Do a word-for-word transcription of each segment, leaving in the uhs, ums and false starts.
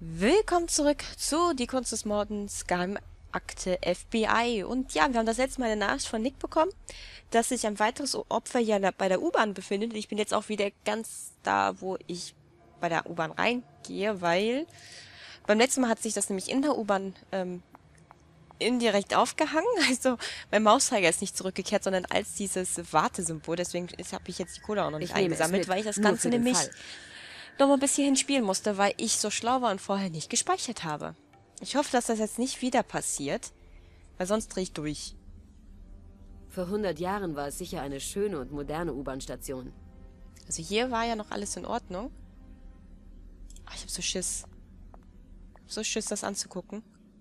Willkommen zurück zu Die Kunst des Mordens, Geheimakte F B I. Und ja, wir haben das letzte Mal eine Nachricht von Nick bekommen, dass sich ein weiteres Opfer hier bei der U-Bahn befindet. Ich bin jetzt auch wieder ganz da, wo ich bei der U-Bahn reingehe, weil beim letzten Mal hat sich das nämlich in der U-Bahn ähm, indirekt aufgehangen. Also mein Mauszeiger ist nicht zurückgekehrt, sondern als dieses Wartesymbol. Deswegen habe ich jetzt die Kohle auch noch nicht Ich nehme es eingesammelt, mit, weil ich das nur Ganze für den nämlich Fall. noch mal bis hierhin spielen musste, weil ich so schlau war und vorher nicht gespeichert habe. Ich hoffe, dass das jetzt nicht wieder passiert, weil sonst drehe ich durch. Vor hundert Jahren war es sicher eine schöne und moderne U-Bahn-Station. Also hier war ja noch alles in Ordnung. Ach, ich habe so Schiss. So Schiss, das anzugucken.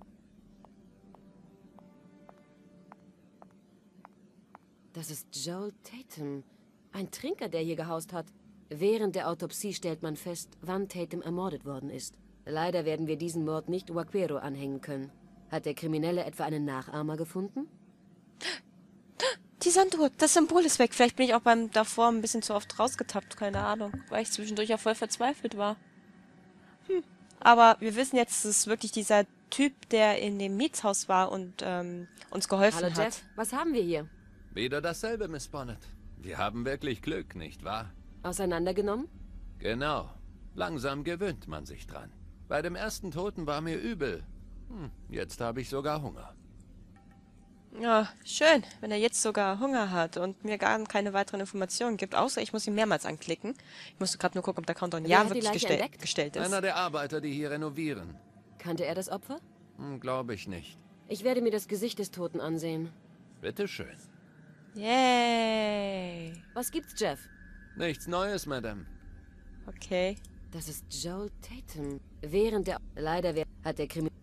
Das ist Joel Tatum, ein Trinker, der hier gehaust hat. Während der Autopsie stellt man fest, wann Tatum ermordet worden ist. Leider werden wir diesen Mord nicht Vaquero anhängen können. Hat der Kriminelle etwa einen Nachahmer gefunden? Die Sanduhr, das Symbol ist weg. Vielleicht bin ich auch beim davor ein bisschen zu oft rausgetappt, keine Ahnung. Weil ich zwischendurch ja voll verzweifelt war. Hm. Aber wir wissen jetzt, es ist wirklich dieser Typ, der in dem Mietshaus war und ähm, uns geholfen Hallo hat. Jeff, was haben wir hier? Wieder dasselbe, Miss Bonnet. Wir haben wirklich Glück, nicht wahr? Auseinandergenommen? Genau. Langsam gewöhnt man sich dran. Bei dem ersten Toten war mir übel. Hm, jetzt habe ich sogar Hunger. Ja, schön, wenn er jetzt sogar Hunger hat und mir gar keine weiteren Informationen gibt, außer ich muss ihn mehrmals anklicken. Ich musste gerade nur gucken, ob der Countdown Wer ja hat die wirklich Leiche gestell entdeckt? gestellt ist. Einer der Arbeiter, die hier renovieren. Kannte er das Opfer? Hm, glaube ich nicht. Ich werde mir das Gesicht des Toten ansehen. Bitteschön. Yay. Was gibt's, Jeff? Nichts Neues, Madame. Okay. Das ist Joel Tatum. Während der... Leider wer- hat der Kriminelle...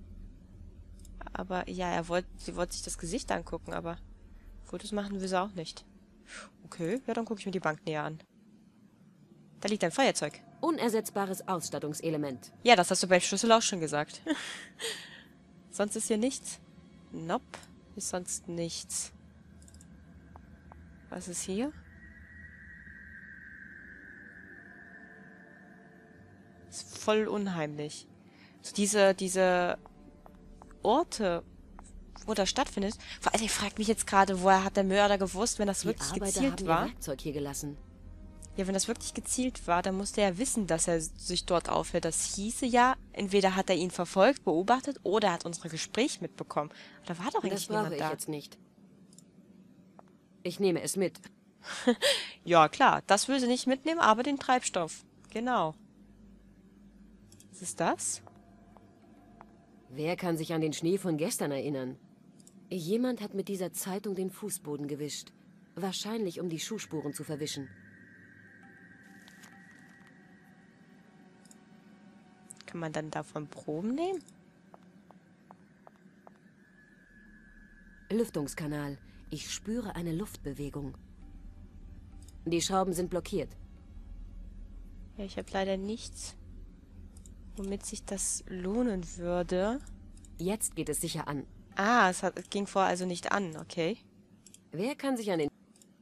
Aber ja, er wollte, sie wollte sich das Gesicht angucken, aber Fotos machen will sie auch nicht. Okay, ja, dann gucke ich mir die Bank näher an. Da liegt ein Feuerzeug. Unersetzbares Ausstattungselement. Ja, das hast du beim Schlüssel auch schon gesagt. Sonst ist hier nichts. Nope, ist sonst nichts. Was ist hier? Ist voll unheimlich. So diese, diese Orte, wo das stattfindet. Vor allem, ich frage mich jetzt gerade, woher hat der Mörder gewusst, wenn das Die wirklich Arbeiter gezielt haben war? ihr Werkzeug hier gelassen. Ja, wenn das wirklich gezielt war, dann musste er wissen, dass er sich dort aufhält. Das hieße ja, entweder hat er ihn verfolgt, beobachtet oder er hat unsere Gespräche mitbekommen. Da war doch Das eigentlich brauche niemand ich da. jetzt nicht. Ich nehme es mit. Ja, klar, das will sie nicht mitnehmen, aber den Treibstoff. Genau. Was ist das? Wer kann sich an den Schnee von gestern erinnern? Jemand hat mit dieser Zeitung den Fußboden gewischt. Wahrscheinlich, um die Schuhspuren zu verwischen. Kann man dann davon Proben nehmen? Lüftungskanal. Ich spüre eine Luftbewegung. Die Schrauben sind blockiert. Ja, ich habe leider nichts, womit sich das lohnen würde. Jetzt geht es sicher an. Ah, es, hat, es ging vorher also nicht an, okay. Wer kann sich an den...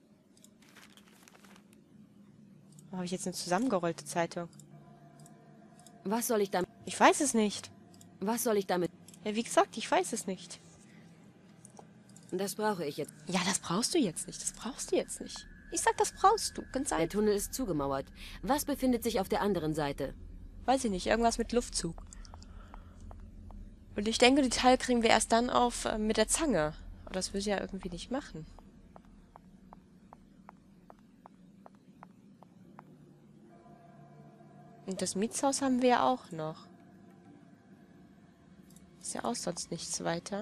Habe ich jetzt eine zusammengerollte Zeitung? Was soll ich damit... Ich weiß es nicht. Was soll ich damit... Ja, wie gesagt, ich weiß es nicht. Das brauche ich jetzt. Ja, das brauchst du jetzt nicht. Das brauchst du jetzt nicht. Ich sag, das brauchst du. Ganz Der einfach. Tunnel ist zugemauert. Was befindet sich auf der anderen Seite? Weiß ich nicht. Irgendwas mit Luftzug. Und ich denke, die Teile kriegen wir erst dann auf äh, mit der Zange. Aber das will sie ja irgendwie nicht machen. Und das Mietshaus haben wir ja auch noch. Ist ja auch sonst nichts weiter.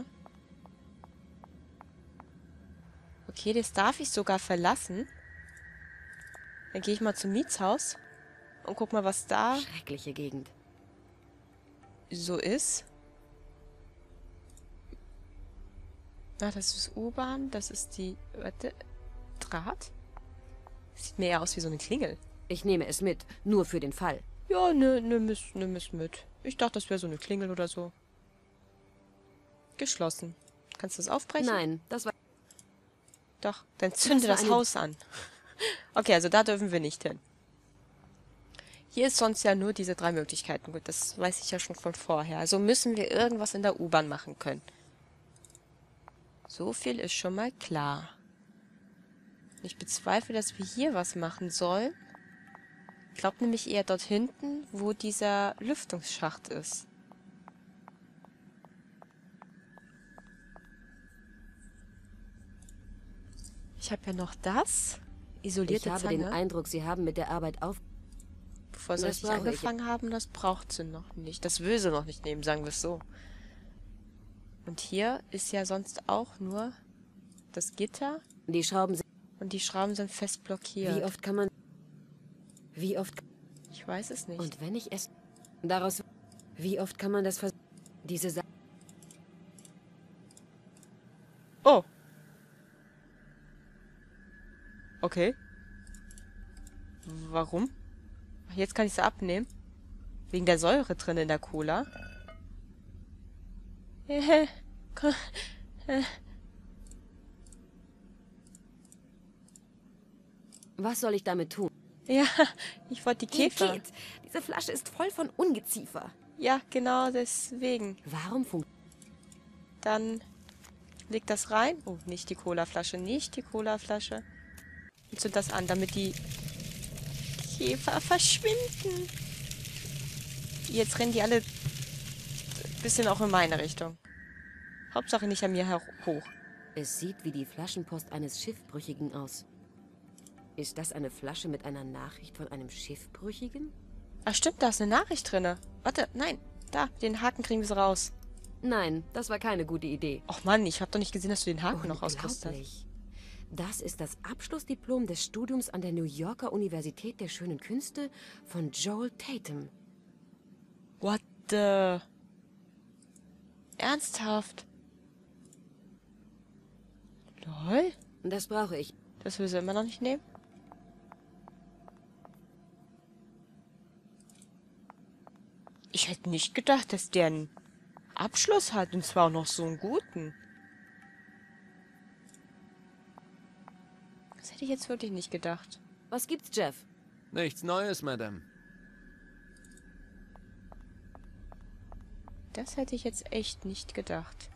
Okay, das darf ich sogar verlassen. Dann gehe ich mal zum Mietshaus und guck mal, was da Schreckliche Gegend. so ist. Ah, das ist U-Bahn, das ist die... Warte... Draht? Sieht mir eher aus wie so eine Klingel. Ich nehme es mit, nur für den Fall. Ja, ne, nimm es, nimm es mit. Ich dachte, das wäre so eine Klingel oder so. Geschlossen. Kannst du das aufbrechen? Nein, das war... Doch, dann zünde war das eine- Haus an. Okay, also da dürfen wir nicht hin. Hier ist sonst ja nur diese drei Möglichkeiten. Gut, das weiß ich ja schon von vorher. Also müssen wir irgendwas in der U-Bahn machen können. So viel ist schon mal klar. Ich bezweifle, dass wir hier was machen sollen. Ich glaube nämlich eher dort hinten, wo dieser Lüftungsschacht ist. Ich habe ja noch das. Isolierte Ich habe Zange. den Eindruck, Sie haben mit der Arbeit auf... Bevor sie Das richtig brauche ich. angefangen haben, das braucht sie noch nicht. Das will sie noch nicht nehmen, sagen wir es so. Und hier ist ja sonst auch nur das Gitter Die Schrauben sind... und die Schrauben sind fest blockiert. Wie oft kann man... Wie oft... Ich weiß es nicht. Und wenn ich es... Daraus... Wie oft kann man das vers... Diese Sa... Oh. Okay. Warum? Ach, jetzt kann ich sie abnehmen. Wegen der Säure drin in der Cola. Was soll ich damit tun? Ja, ich wollte die Käfer. Igitt, diese Flasche ist voll von Ungeziefer. Ja, genau deswegen. Warum funkt... Dann leg das rein. Oh, nicht die Colaflasche, nicht die Colaflasche. Und zünd das an, damit die Käfer verschwinden. Jetzt rennen die alle ein bisschen auch in meine Richtung. Hauptsache nicht an mir hoch. Es sieht wie die Flaschenpost eines Schiffbrüchigen aus. Ist das eine Flasche mit einer Nachricht von einem Schiffbrüchigen? Ach stimmt, da ist eine Nachricht drinne. Warte, nein, da, den Haken kriegen wir so raus. Nein, das war keine gute Idee. Och Mann, ich hab doch nicht gesehen, dass du den Haken noch rauskriegst hast. Unglaublich. Das ist das Abschlussdiplom des Studiums an der New Yorker Universität der Schönen Künste von Joel Tatum. What the... Ernsthaft? Lol? Das brauche ich. Das will sie immer noch nicht nehmen? Ich hätte nicht gedacht, dass der einen Abschluss hat, und zwar auch noch so einen guten. Das hätte ich jetzt wirklich nicht gedacht. Was gibt's, Jeff? Nichts Neues, Madame. Das hätte ich jetzt echt nicht gedacht.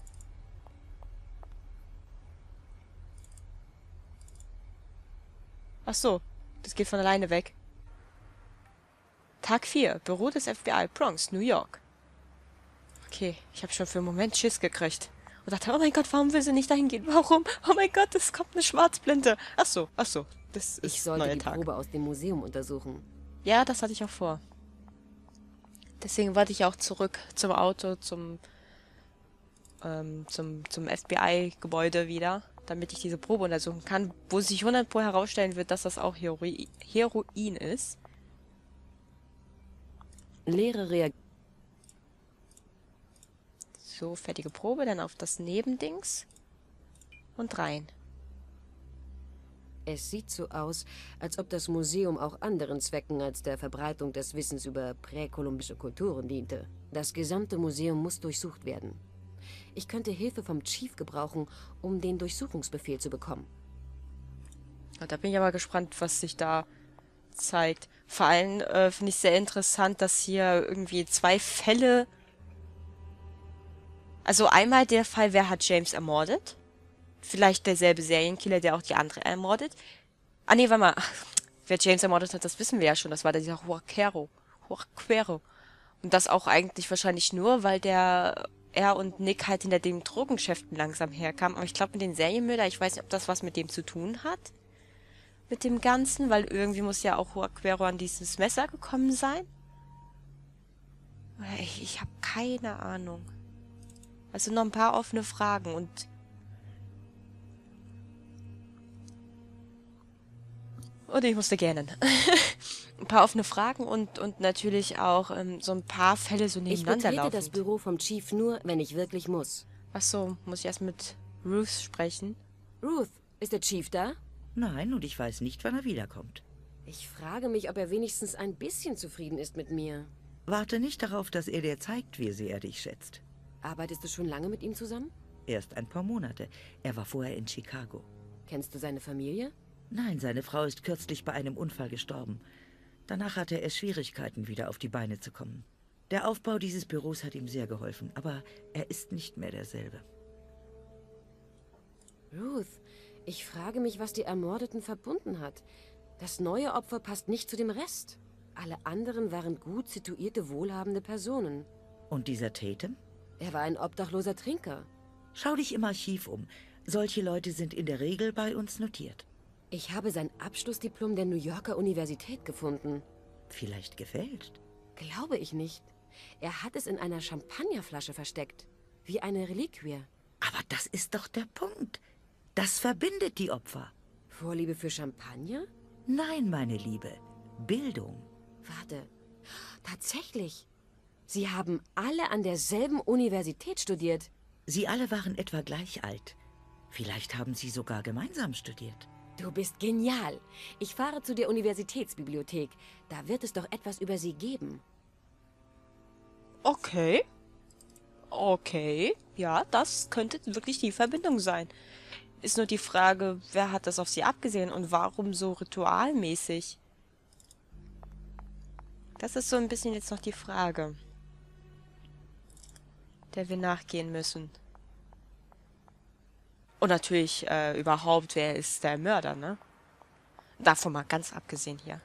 Ach so, das geht von alleine weg. Tag vier, Büro des F B I, Bronx, New York. Okay, ich habe schon für einen Moment Schiss gekriegt. Und dachte, oh mein Gott, warum will sie nicht dahin gehen? Warum? Oh mein Gott, es kommt eine Schwarzblende. Ach so, ach so, das ist Ich sollte neuer die Tag. Probe aus dem Museum untersuchen. Ja, das hatte ich auch vor. Deswegen wollte ich auch zurück zum Auto, zum, ähm, zum, zum F B I-Gebäude wieder, damit ich diese Probe untersuchen kann, wo sich hundert Pro herausstellen wird, dass das auch Heroi Heroin ist. Leere Reaktion. So, fertige Probe, dann auf das Nebendings und rein. Es sieht so aus, als ob das Museum auch anderen Zwecken als der Verbreitung des Wissens über präkolumbische Kulturen diente. Das gesamte Museum muss durchsucht werden. Ich könnte Hilfe vom Chief gebrauchen, um den Durchsuchungsbefehl zu bekommen. Ja, da bin ich aber gespannt, was sich da zeigt. Vor allem äh, finde ich sehr interessant, dass hier irgendwie zwei Fälle... Also einmal der Fall, wer hat James ermordet? Vielleicht derselbe Serienkiller, der auch die andere ermordet. Ah nee, warte mal. Wer James ermordet hat, das wissen wir ja schon. Das war der dieser Huaquero. Huaquero. Und das auch eigentlich wahrscheinlich nur, weil der er und Nick halt hinter den Drogengeschäften langsam herkamen. Aber ich glaube mit den Serienmörder, ich weiß nicht, ob das was mit dem zu tun hat. Mit dem Ganzen, weil irgendwie muss ja auch Huaquero an dieses Messer gekommen sein. Ich, ich habe keine Ahnung. Also noch ein paar offene Fragen und... Und ich musste gähnen. Ein paar offene Fragen und, und natürlich auch ähm, so ein paar Fälle so Ich nebeneinander betrete laufen. das Büro vom Chief nur, wenn ich wirklich muss. Achso, muss ich erst mit Ruth sprechen? Ruth, ist der Chief da? Nein, und ich weiß nicht, wann er wiederkommt. Ich frage mich, ob er wenigstens ein bisschen zufrieden ist mit mir. Warte nicht darauf, dass er dir zeigt, wie sehr er dich schätzt. Arbeitest du schon lange mit ihm zusammen? Erst ein paar Monate. Er war vorher in Chicago. Kennst du seine Familie? Nein, seine Frau ist kürzlich bei einem Unfall gestorben. Danach hatte er Schwierigkeiten, wieder auf die Beine zu kommen. Der Aufbau dieses Büros hat ihm sehr geholfen, aber er ist nicht mehr derselbe. Ruth, ich frage mich, was die Ermordeten verbunden hat. Das neue Opfer passt nicht zu dem Rest. Alle anderen waren gut situierte, wohlhabende Personen. Und dieser Tatum? Er war ein obdachloser Trinker. Schau dich im Archiv um. Solche Leute sind in der Regel bei uns notiert. Ich habe sein Abschlussdiplom der New Yorker Universität gefunden. Vielleicht gefälscht. Glaube ich nicht. Er hat es in einer Champagnerflasche versteckt. Wie eine Reliquie. Aber das ist doch der Punkt. Das verbindet die Opfer. Vorliebe für Champagner? Nein, meine Liebe. Bildung. Warte. Tatsächlich. Sie haben alle an derselben Universität studiert. Sie alle waren etwa gleich alt. Vielleicht haben sie sogar gemeinsam studiert. Du bist genial. Ich fahre zu der Universitätsbibliothek. Da wird es doch etwas über sie geben. Okay. Okay. Ja, das könnte wirklich die Verbindung sein. Ist nur die Frage, wer hat das auf sie abgesehen und warum so ritualmäßig? Das ist so ein bisschen jetzt noch die Frage, der wir nachgehen müssen. Und natürlich äh, überhaupt, wer ist der Mörder, ne? Davon mal ganz abgesehen hier.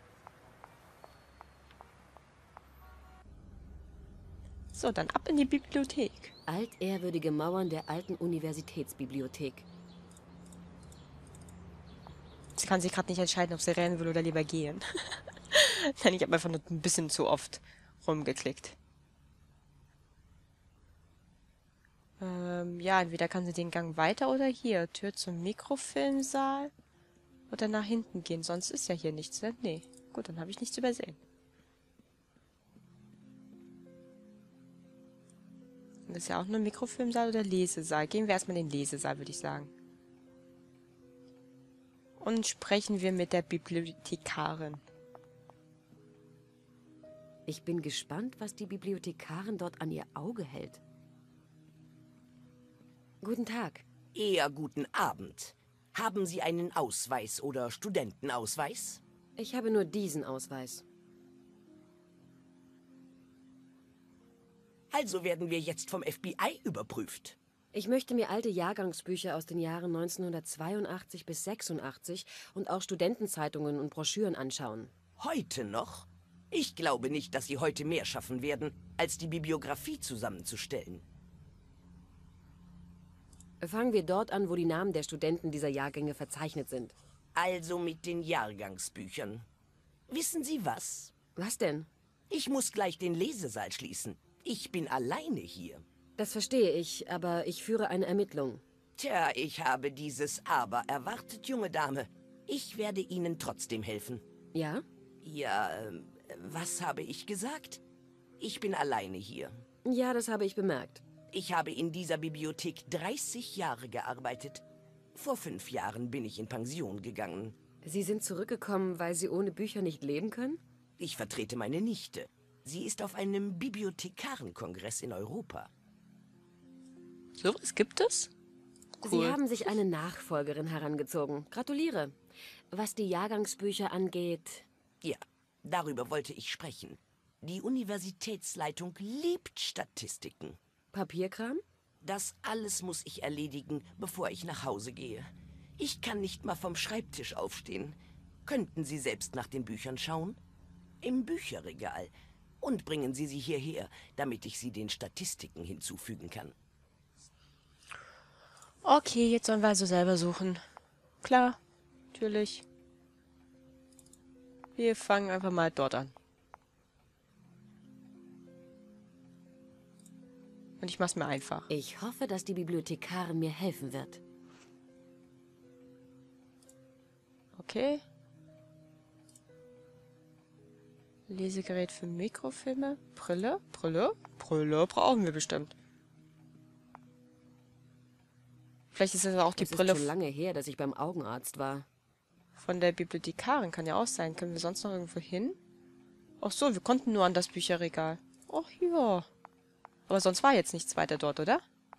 So, dann ab in die Bibliothek. Altehrwürdige Mauern der alten Universitätsbibliothek. Sie kann sich gerade nicht entscheiden, ob sie rennen will oder lieber gehen. Nein, ich habe einfach nur ein bisschen zu oft rumgeklickt. Ähm, ja, entweder kann sie den Gang weiter oder hier. Tür zum Mikrofilmsaal. Oder nach hinten gehen. Sonst ist ja hier nichts, ne? Nee. Gut, dann habe ich nichts übersehen. Das ist ja auch nur Mikrofilmsaal oder Lesesaal. Gehen wir erstmal in den Lesesaal, würde ich sagen. Und sprechen wir mit der Bibliothekarin. Ich bin gespannt, was die Bibliothekarin dort an ihr Auge hält. Guten Tag. Eher guten Abend. Haben Sie einen Ausweis oder Studentenausweis? Ich habe nur diesen Ausweis. Also werden wir jetzt vom F B I überprüft. Ich möchte mir alte Jahrgangsbücher aus den Jahren neunzehnhundertzweiundachtzig bis sechsundachtzig und auch Studentenzeitungen und Broschüren anschauen. Heute noch? Ich glaube nicht, dass Sie heute mehr schaffen werden, als die Bibliografie zusammenzustellen. Fangen wir dort an, wo die Namen der Studenten dieser Jahrgänge verzeichnet sind. Also mit den Jahrgangsbüchern. Wissen Sie was? Was denn? Ich muss gleich den Lesesaal schließen. Ich bin alleine hier. Das verstehe ich, aber ich führe eine Ermittlung. Tja, ich habe dieses Aber erwartet, junge Dame. Ich werde Ihnen trotzdem helfen. Ja? Ja, ähm, was habe ich gesagt? Ich bin alleine hier. Ja, das habe ich bemerkt. Ich habe in dieser Bibliothek dreißig Jahre gearbeitet. Vor fünf Jahren bin ich in Pension gegangen. Sie sind zurückgekommen, weil Sie ohne Bücher nicht leben können? Ich vertrete meine Nichte. Sie ist auf einem Bibliothekarenkongress in Europa. So was gibt es? Cool. Sie haben sich eine Nachfolgerin herangezogen. Gratuliere. Was die Jahrgangsbücher angeht... Ja, darüber wollte ich sprechen. Die Universitätsleitung liebt Statistiken. Papierkram? Das alles muss ich erledigen, bevor ich nach Hause gehe. Ich kann nicht mal vom Schreibtisch aufstehen. Könnten Sie selbst nach den Büchern schauen? Im Bücherregal. Und bringen Sie sie hierher, damit ich sie den Statistiken hinzufügen kann. Okay, jetzt sollen wir also selber suchen. Klar, natürlich. Wir fangen einfach mal dort an. Und ich mach's mir einfach. Ich hoffe, dass die Bibliothekarin mir helfen wird. Okay. Lesegerät für Mikrofilme. Brille? Brille? Brille brauchen wir bestimmt. Vielleicht ist das auch die Es Brille ist schon lange her, dass ich beim Augenarzt war. von der Bibliothekarin. Kann ja auch sein. Können wir sonst noch irgendwo hin? Ach so, wir konnten nur an das Bücherregal. Ach ja. Aber sonst war jetzt nichts weiter dort, oder?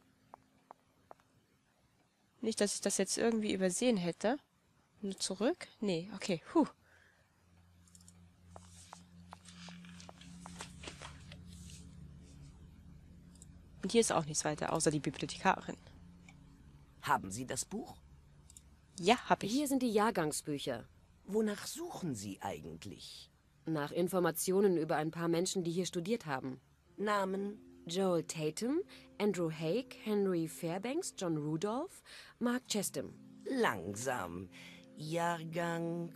Nicht, dass ich das jetzt irgendwie übersehen hätte. Nur zurück? Nee, okay. Puh. Und hier ist auch nichts weiter, außer die Bibliothekarin. Haben Sie das Buch? Ja, hab ich. Hier sind die Jahrgangsbücher. Wonach suchen Sie eigentlich? Nach Informationen über ein paar Menschen, die hier studiert haben. Namen? Joel Tatum, Andrew Haig, Henry Fairbanks, John Rudolph, Mark Chestham. Langsam. Jahrgang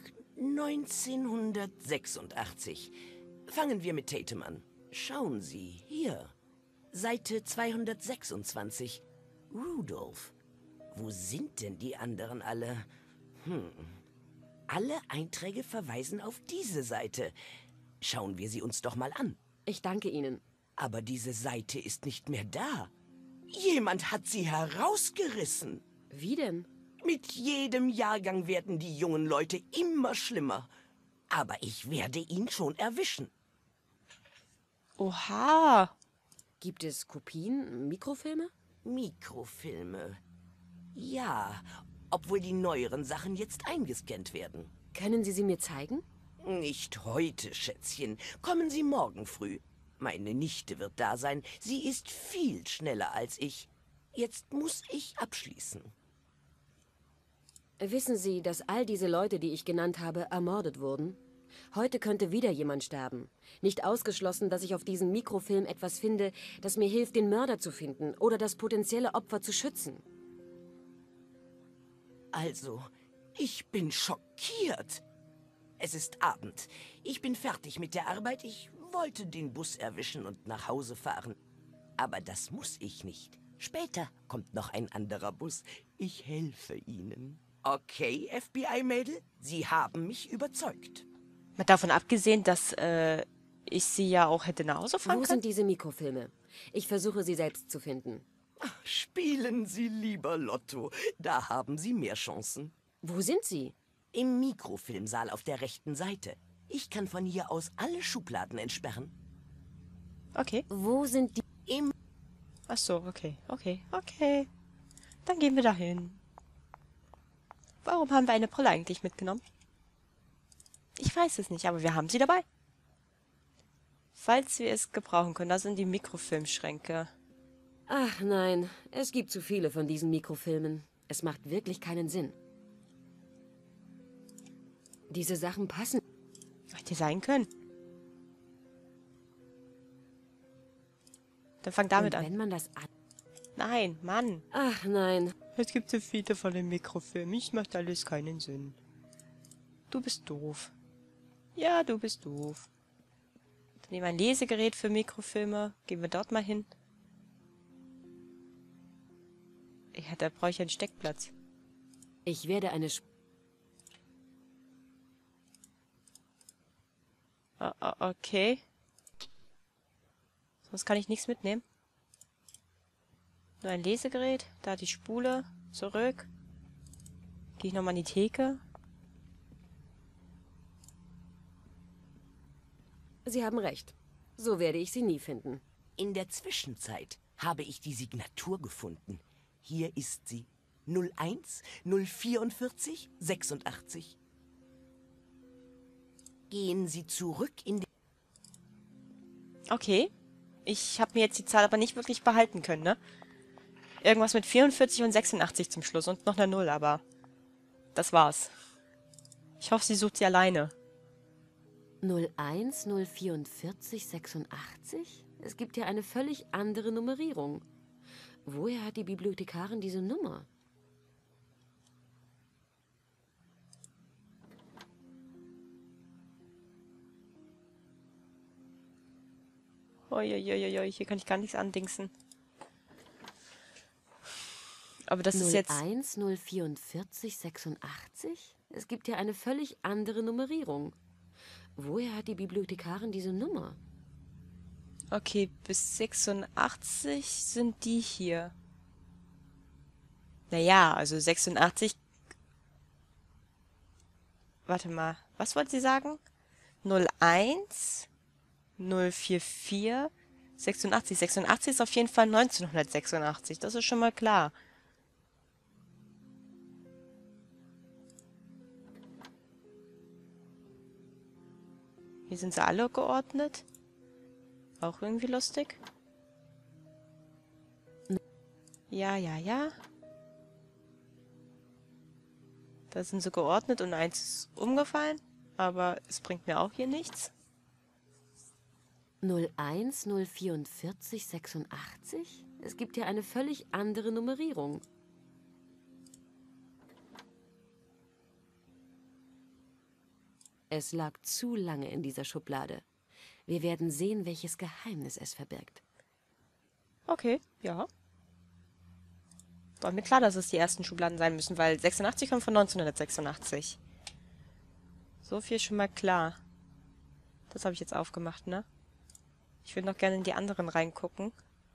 neunzehnhundertsechsundachtzig. Fangen wir mit Tatum an. Schauen Sie, hier. Seite zweihundertsechsundzwanzig. Rudolph. Wo sind denn die anderen alle? Hm. Alle Einträge verweisen auf diese Seite. Schauen wir sie uns doch mal an. Ich danke Ihnen. Aber diese Seite ist nicht mehr da. Jemand hat sie herausgerissen. Wie denn? Mit jedem Jahrgang werden die jungen Leute immer schlimmer. Aber ich werde ihn schon erwischen. Oha. Gibt es Kopien, Mikrofilme? Mikrofilme. Ja, obwohl die neueren Sachen jetzt eingescannt werden. Können Sie sie mir zeigen? Nicht heute, Schätzchen. Kommen Sie morgen früh. Meine Nichte wird da sein. Sie ist viel schneller als ich. Jetzt muss ich abschließen. Wissen Sie, dass all diese Leute, die ich genannt habe, ermordet wurden? Heute könnte wieder jemand sterben. Nicht ausgeschlossen, dass ich auf diesem Mikrofilm etwas finde, das mir hilft, den Mörder zu finden oder das potenzielle Opfer zu schützen. Also, ich bin schockiert. Es ist Abend. Ich bin fertig mit der Arbeit. Ich wollte den Bus erwischen und nach Hause fahren. Aber das muss ich nicht. Später kommt noch ein anderer Bus. Ich helfe Ihnen. Okay, F B I-Mädel, Sie haben mich überzeugt. Mal davon abgesehen, dass äh, ich sie ja auch hätte nach Hause fahren Wo können. sind diese Mikrofilme? Ich versuche, sie selbst zu finden. Spielen Sie lieber Lotto. Da haben Sie mehr Chancen. Wo sind sie? Im Mikrofilmsaal auf der rechten Seite. Ich kann von hier aus alle Schubladen entsperren. Okay. Wo sind die... Im Ach so, okay, okay, okay. Dann gehen wir dahin. Warum haben wir eine Brille eigentlich mitgenommen? Ich weiß es nicht, aber wir haben sie dabei. Falls wir es gebrauchen können, da sind die Mikrofilmschränke. Ach nein, es gibt zu viele von diesen Mikrofilmen. Es macht wirklich keinen Sinn. Diese Sachen passen. Hätte sein können. Dann fang damit Und an. wenn man das an... Nein, Mann. Ach nein. Es gibt so viele von den Mikrofilmen. Ich macht alles keinen Sinn. Du bist doof. Ja, du bist doof. Dann nehmen wir ein Lesegerät für Mikrofilme. Gehen wir dort mal hin. Ja, da brauche ich einen Steckplatz. Ich werde eine... Sp Ah, ah, okay. Sonst kann ich nichts mitnehmen. Nur ein Lesegerät. Da die Spule. Zurück. Gehe ich nochmal an die Theke. Sie haben recht. So werde ich sie nie finden. In der Zwischenzeit habe ich die Signatur gefunden. Hier ist sie. null eins null vierundvierzig sechsundachtzig. Gehen Sie zurück in den... Okay. Ich habe mir jetzt die Zahl aber nicht wirklich behalten können, ne? Irgendwas mit vierundvierzig und sechsundachtzig zum Schluss und noch eine Null, aber das war's. Ich hoffe, sie sucht sie alleine. null eins null vierundvierzig sechsundachtzig? Es gibt ja eine völlig andere Nummerierung. Woher hat die Bibliothekarin diese Nummer? Uiuiuiui, hier kann ich gar nichts andingsen. Aber das ist jetzt... null eins null vierundvierzig sechsundachtzig? Es gibt ja eine völlig andere Nummerierung. Woher hat die Bibliothekarin diese Nummer? Okay, bis sechsundachtzig sind die hier. Naja, also sechsundachtzig... Warte mal, was wollte sie sagen? null eins null vierundvierzig sechsundachtzig. sechsundachtzig ist auf jeden Fall neunzehnhundertsechsundachtzig, das ist schon mal klar. Hier sind sie alle geordnet. Auch irgendwie lustig. Ja, ja, ja. Da sind sie geordnet und eins ist umgefallen. Aber es bringt mir auch hier nichts. null eins null vierundvierzig sechsundachtzig? Es gibt hier eine völlig andere Nummerierung. Es lag zu lange in dieser Schublade. Wir werden sehen, welches Geheimnis es verbirgt. Okay, ja. War mir klar, dass es die ersten Schubladen sein müssen, weil sechsundachtzig kommt von neunzehnhundertsechsundachtzig. So viel schon mal klar. Das habe ich jetzt aufgemacht, ne? Ich würde noch gerne in die anderen reingucken.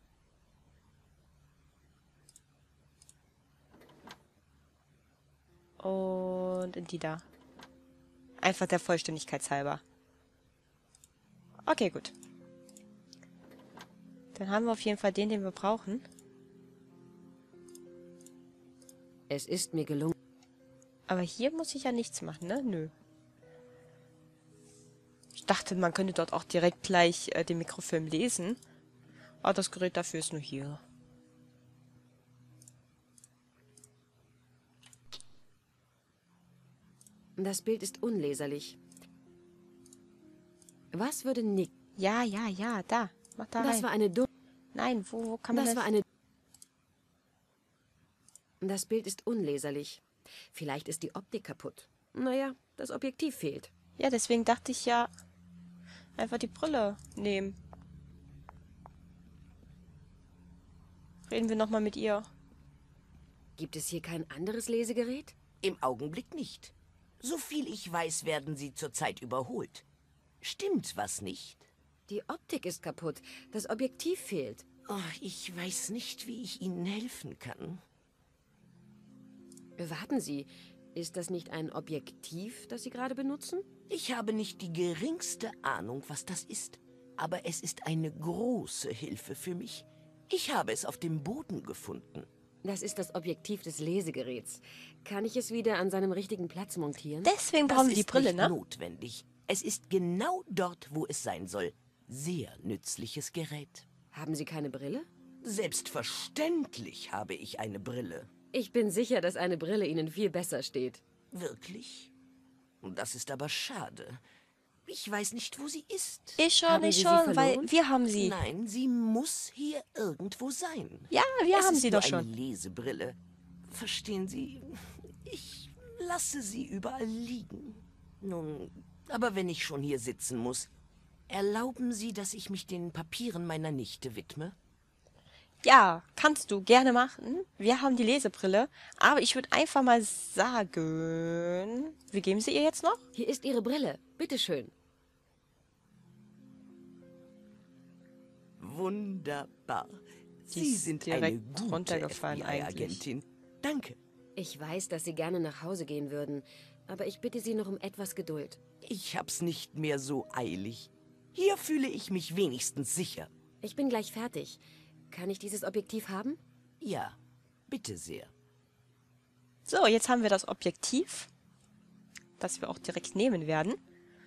Und in die da. Einfach der Vollständigkeit halber. Okay, gut. Dann haben wir auf jeden Fall den, den wir brauchen. Es ist mir gelungen. Aber hier muss ich ja nichts machen, ne? Nö. Ich dachte, man könnte dort auch direkt gleich äh, den Mikrofilm lesen. Aber das Gerät dafür ist nur hier. Das Bild ist unleserlich. Was würde Nick... Ja, ja, ja, da. Mach da Das rein. war eine dumme... Nein, wo, wo kann man Das das... war eine... Das Bild ist unleserlich. Vielleicht ist die Optik kaputt. Naja, das Objektiv fehlt. Ja, deswegen dachte ich ja, einfach die Brille nehmen. Reden wir nochmal mit ihr. Gibt es hier kein anderes Lesegerät? Im Augenblick nicht. So viel ich weiß, werden sie zurzeit überholt. Stimmt was nicht? Die Optik ist kaputt. Das Objektiv fehlt. Oh, ich weiß nicht, wie ich Ihnen helfen kann. Warten Sie, ist das nicht ein Objektiv, das Sie gerade benutzen? Ich habe nicht die geringste Ahnung, was das ist. Aber es ist eine große Hilfe für mich. Ich habe es auf dem Boden gefunden. Das ist das Objektiv des Lesegeräts. Kann ich es wieder an seinem richtigen Platz montieren? Deswegen Das brauchen wir die ist Brille, nicht ne? notwendig. Es ist genau dort, wo es sein soll. Sehr nützliches Gerät. Haben Sie keine Brille? Selbstverständlich habe ich eine Brille. Ich bin sicher, dass eine Brille Ihnen viel besser steht. Wirklich? Das ist aber schade. Ich weiß nicht, wo sie ist. Ich schon, Haben ich Sie sie schon, weil verloren? wir haben sie. Nein, sie muss hier irgendwo sein. Ja, wir es haben ist sie nur doch eine schon. Lesebrille. Verstehen Sie? Ich lasse sie überall liegen. Nun, aber wenn ich schon hier sitzen muss, erlauben Sie, dass ich mich den Papieren meiner Nichte widme? Ja, kannst du gerne machen. Wir haben die Lesebrille. Aber ich würde einfach mal sagen... Wir geben sie ihr jetzt noch? Hier ist Ihre Brille. Bitteschön. Wunderbar. Die Sie ist sind eine direkt gute runtergefallen F B I-Agentin. Danke. Ich weiß, dass Sie gerne nach Hause gehen würden, aber ich bitte Sie noch um etwas Geduld. Ich hab's nicht mehr so eilig. Hier fühle ich mich wenigstens sicher. Ich bin gleich fertig. Kann ich dieses Objektiv haben? Ja, bitte sehr. So, jetzt haben wir das Objektiv, das wir auch direkt nehmen werden.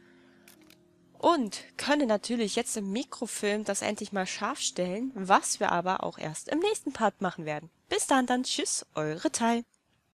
Und können natürlich jetzt im Mikrofilm das endlich mal scharf stellen, was wir aber auch erst im nächsten Part machen werden. Bis dann, dann tschüss, eure Tai.